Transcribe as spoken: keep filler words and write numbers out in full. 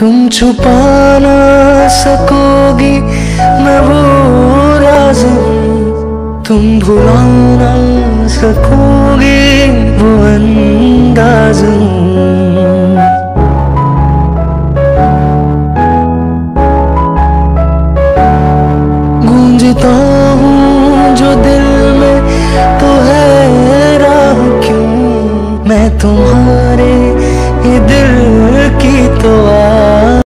तुम छुपा ना सकोगी मैं वो राज हूँ, तुम भुला ना सकोगी वो अंदाज हूँ।